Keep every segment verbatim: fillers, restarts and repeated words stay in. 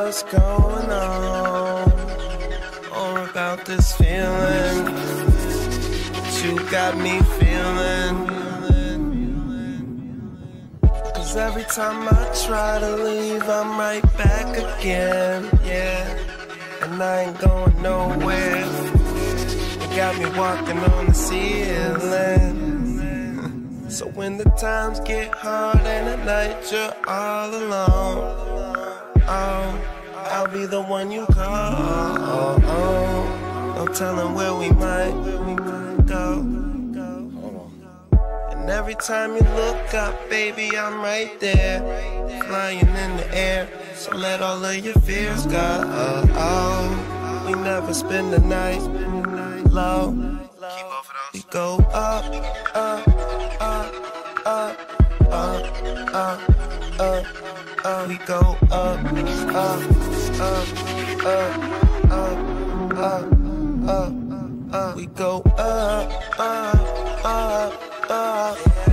what's going on, or about this feeling that you got me feeling. Cause every time I try to leave, I'm right back again, yeah. And I ain't going nowhere. You got me walking on the ceiling. So when the times get hard and at night you're all alone, oh, I'll be the one you call. Oh, oh, no telling where we might go. And every time you look up, baby, I'm right there, flying in the air. So let all of your fears go. Oh, oh, we never spend the night low. We go up, up, up, up, up, up, up, up. We go up, up, up, up, up, up, up, up. We go up, up, up, up,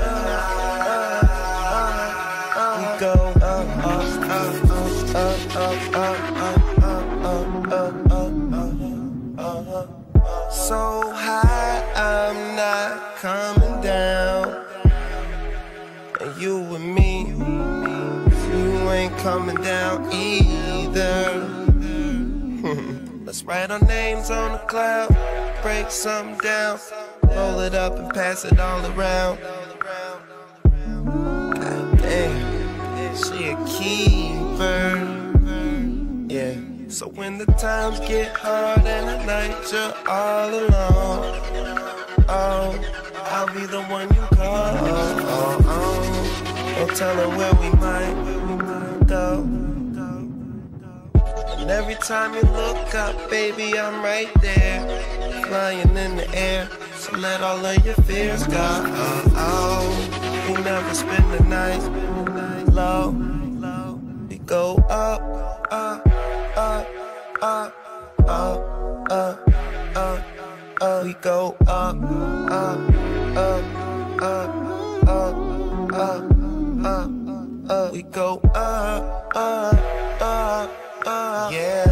up. We go up, up, up, up, up, up, up, up, up, up. So high, I'm not coming down. And you and me, you ain't coming down either. Let's write our names on the cloud, break something down, roll it up and pass it all around. God damn, she a keeper, yeah. So when the times get hard and at night you're all alone, oh, I'll be the one you call. Oh, oh, oh. Don't tell her where we might go. And every time you look up, baby, I'm right there, flying in the air. So let all of your fears go. Oh, oh. We never spend the night low. We go up, up, up, up, up, up, up, up. We go up, up, up, up, up, up, up, up. We go up, up, up, up, yeah.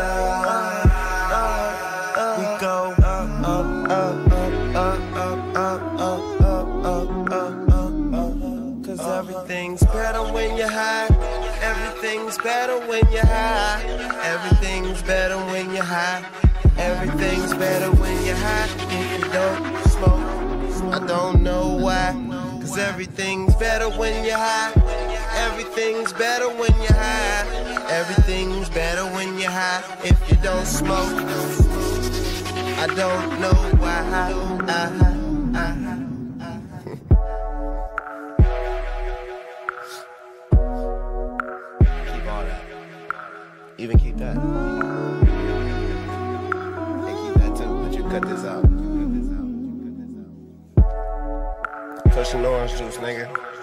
We go up, up, up, up, up, up, up, up, up, up, up, up. Cause everything's better when you're high. Everything's better when you're high. Everything's better when you're high. Everything's better when you're high. If you don't smoke, I don't know why. Cause everything's better when you're high. Everything's better when you're high. Everything's better when you're high. If you don't smoke, I don't know why. Uh-huh. Even keep that. And keep that too, but you cut this out. Cushion orange juice, nigga.